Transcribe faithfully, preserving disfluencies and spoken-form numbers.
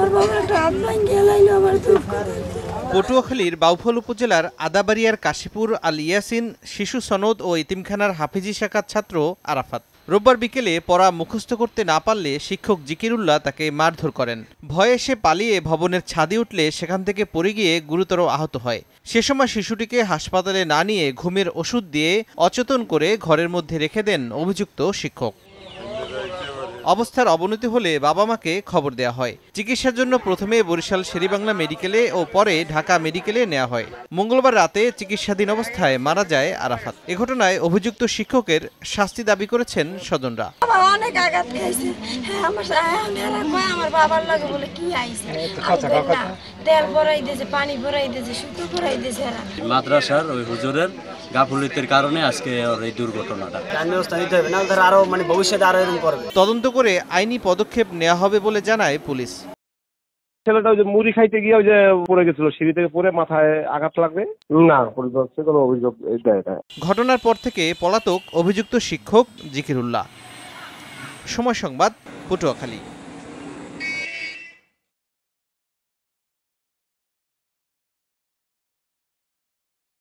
পটুয়াখালীর বাউফল উপজেলার আদাবাড়িয়ার কাশীপুর আল ইয়াসিন শিশু সনদ ও ইতিমখানার হাফিজি শাখার ছাত্র আরাফাত রোববার বিকেলে পড়া মুখস্থ করতে না পারলে শিক্ষক জিকিরুল্লাহ তাকে মারধর করেন। ভয়ে সে পালিয়ে ভবনের ছাদে উঠলে সেখান থেকে পড়ে গিয়ে গুরুতর আহত হয়। সে সময় শিশুটিকে হাসপাতালে না নিয়ে ঘুমের ওষুধ দিয়ে অচেতন করে ঘরের মধ্যে রেখে দেন অভিযুক্ত শিক্ষক। অবস্থার অবনতি হলে বাবা মাকে খবর দেওয়া হয়। চিকিৎসার জন্য প্রথমে বরিশাল শেরেবাংলা মেডিকেলে ও পরে ঢাকা মেডিকেলে নেওয়া হয়। মঙ্গলবার রাতে চিকিৎসাধীন অবস্থায় মারা যায় আরাফাত। এ ঘটনায় অভিযুক্ত শিক্ষকের শাস্তি দাবি করেছেন স্বজনরা। অনেক আঘাত খাইছে। হ্যাঁ, আমার আমার বাবার লাগে বলে কি আইছে তেল ভরাই দিয়েছে, পানি ভরাই দিয়েছে, সুতো ভরাই দিয়েছে। মাদ্রাসার ওই হুজুরের গাফিলতির কারণে আজকে এই দুর্ঘটনাটা। আরো মানে ভবিষ্যতে আরো এরকম করবে। তদন্ত করে আইনি পদক্ষেপ নেওয়া হবে বলে জানায় পুলিশ। ছেলেটা ওই যে মুড়ি খাইতে গিয়ে ওই যে পড়ে গেছিল, সিঁড়ি থেকে পড়ে মাথায় আঘাত লাগবে। না, পুলিশ কোনো অভিযোগ দেয় না। ঘটনার পর থেকে পলাতক অভিযুক্ত শিক্ষক জিকিরুল্লাহ। সময় সংবাদ, পটুয়াখালী।